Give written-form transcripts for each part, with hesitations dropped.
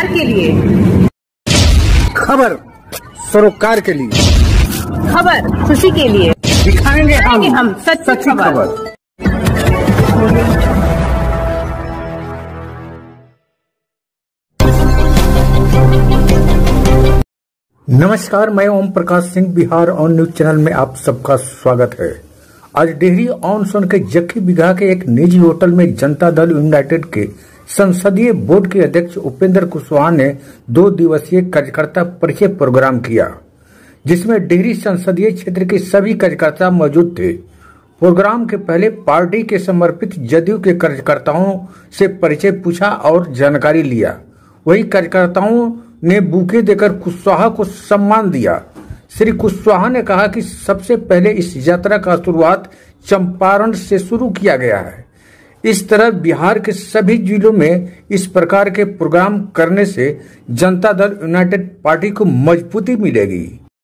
के लिए, खबर सरोकार के लिए, खबर खुशी के लिए, दिखाएंगे हम सच्ची खबर। नमस्कार, मैं Om Prakash Singh, Bihar on news channel में आप सबका स्वागत है। आज डेहरी ऑन सोन के जक्खी बिगहा के एक निजी होटल में जनता दल यूनाइटेड के संसदीय बोर्ड के अध्यक्ष उपेंद्र कुशवाहा ने 2 दिवसीय कार्यकर्ता परिचय प्रोग्राम किया, जिसमें डेहरी संसदीय क्षेत्र के सभी कार्यकर्ता मौजूद थे। प्रोग्राम के पहले पार्टी के समर्पित जदयू के कार्यकर्ताओं से परिचय पूछा और जानकारी लिया। वही कार्यकर्ताओं ने बुके देकर कुशवाहा को सम्मान दिया। श्री कुशवाहा ने कहा कि सबसे पहले इस यात्रा का शुरुआत चंपारण से शुरू किया गया है। इस तरह बिहार के सभी जिलों में इस प्रकार के प्रोग्राम करने से जनता दल यूनाइटेड पार्टी को मजबूती मिलेगी।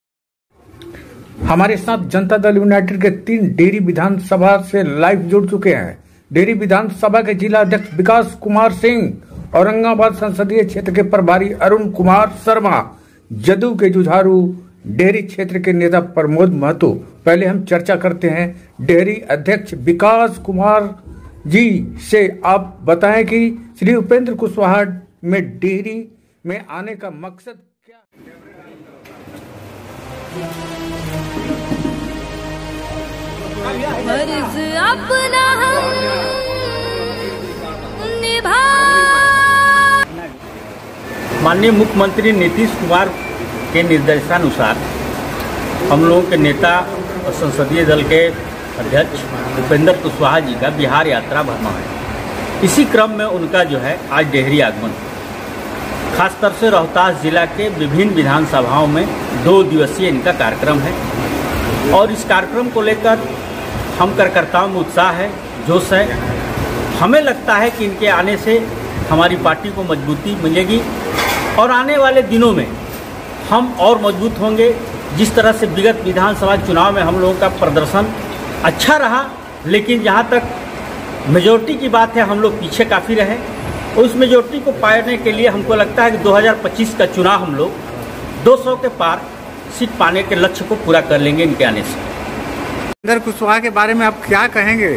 हमारे साथ जनता दल यूनाइटेड के 3 डेहरी विधानसभा से लाइव जुड़ चुके हैं। डेहरी विधानसभा के जिला अध्यक्ष विकास कुमार सिंह, औरंगाबाद संसदीय क्षेत्र के प्रभारी अरुण कुमार शर्मा, जदयू के जुझारू डेहरी क्षेत्र के नेता प्रमोद महतो। पहले हम चर्चा करते हैं डेहरी अध्यक्ष विकास कुमार जी से। आप बताएं कि श्री उपेंद्र कुशवाहा में डेहरी में आने का मकसद क्या? फर्ज अपना हम निभा। माननीय मुख्यमंत्री नीतीश कुमार के निर्देशानुसार हम लोगों के नेता और संसदीय दल के अध्यक्ष उपेंद्र कुशवाहा जी का बिहार यात्रा भरमा है। इसी क्रम में उनका जो है आज डेहरी आगमन, खासतौर से रोहतास जिला के विभिन्न विधानसभाओं में 2 दिवसीय इनका कार्यक्रम है। और इस कार्यक्रम को लेकर हम कार्यकर्ताओं में उत्साह है, जोश है। हमें लगता है कि इनके आने से हमारी पार्टी को मजबूती मिलेगी और आने वाले दिनों में हम और मजबूत होंगे। जिस तरह से विगत विधानसभा चुनाव में हम लोगों का प्रदर्शन अच्छा रहा, लेकिन जहाँ तक मेजॉरिटी की बात है हम लोग पीछे काफ़ी रहे। उस मेजॉरिटी को पाने के लिए हमको लगता है कि 2025 का चुनाव हम लोग 200 के पार सीट पाने के लक्ष्य को पूरा कर लेंगे इनके आने से। उपेंद्र कुशवाहा के बारे में आप क्या कहेंगे?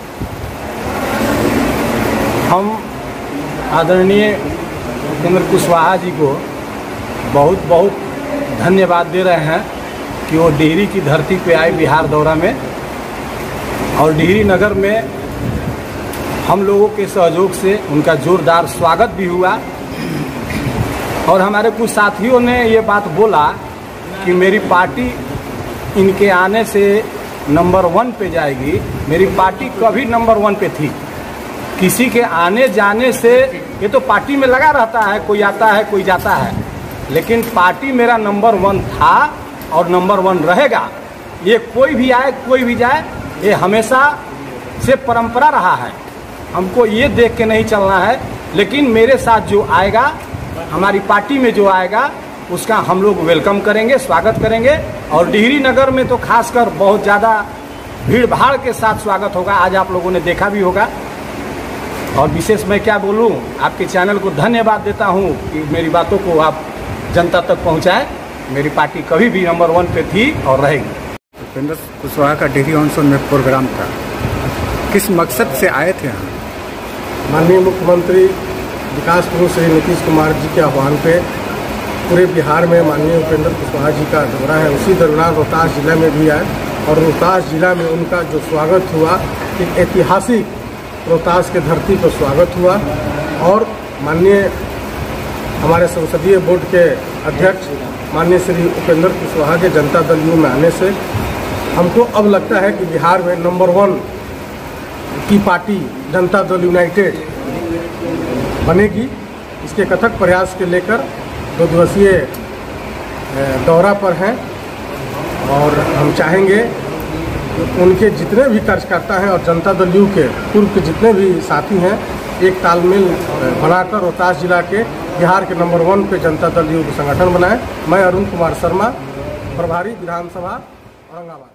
हम आदरणीय उपेंद्र कुशवाहा जी को बहुत बहुत धन्यवाद दे रहे हैं कि वो डेहरी की धरती पे आए बिहार दौरा में, और डेहरी नगर में हम लोगों के सहयोग से उनका जोरदार स्वागत भी हुआ। और हमारे कुछ साथियों ने ये बात बोला कि मेरी पार्टी इनके आने से नंबर 1 पे जाएगी। मेरी पार्टी कभी नंबर 1 पे थी। किसी के आने जाने से ये तो पार्टी में लगा रहता है, कोई आता है कोई जाता है, लेकिन पार्टी मेरा नंबर 1 था और नंबर 1 रहेगा। ये कोई भी आए कोई भी जाए, ये हमेशा से परंपरा रहा है। हमको ये देख के नहीं चलना है, लेकिन मेरे साथ जो आएगा, हमारी पार्टी में जो आएगा, उसका हम लोग वेलकम करेंगे, स्वागत करेंगे। और डेहरी नगर में तो खासकर बहुत ज़्यादा भीड़ भाड़ के साथ स्वागत होगा। आज आप लोगों ने देखा भी होगा। और विशेष मैं क्या बोलूं, आपके चैनल को धन्यवाद देता हूं कि मेरी बातों को आप जनता तक पहुंचाएं। मेरी पार्टी कभी भी नंबर 1 पे थी और रहेगी। उपेंद्र कुशवाहा का डेहरी ऑन सोन में प्रोग्राम था, किस मकसद से आए थे यहाँ? माननीय मुख्यमंत्री विकास प्रमुख श्री नीतीश कुमार जी के आह्वान पे पूरे बिहार में माननीय उपेंद्र कुशवाहा जी का दौरा है। उसी दौरान रोहतास जिला में भी आए और रोहतास जिला में उनका जो स्वागत हुआ, एक ऐतिहासिक रोहतास के धरती पर स्वागत हुआ। और माननीय हमारे संसदीय बोर्ड के अध्यक्ष माननीय श्री उपेंद्र कुशवाहा के जनता दल यू में आने से हमको अब लगता है कि बिहार में नंबर 1 की पार्टी जनता दल यूनाइटेड बनेगी। इसके कथक प्रयास के लेकर 2 दिवसीय दौरा पर हैं और हम चाहेंगे उनके जितने भी कार्यकर्ता हैं और जनता दल यू के पूर्व के जितने भी साथी हैं, एक तालमेल बनाकर रोहतास जिला के बिहार के नंबर 1 पे जनता दल यू संगठन बनाएं। मैं अरुण कुमार शर्मा, प्रभारी विधानसभा औरंगाबाद।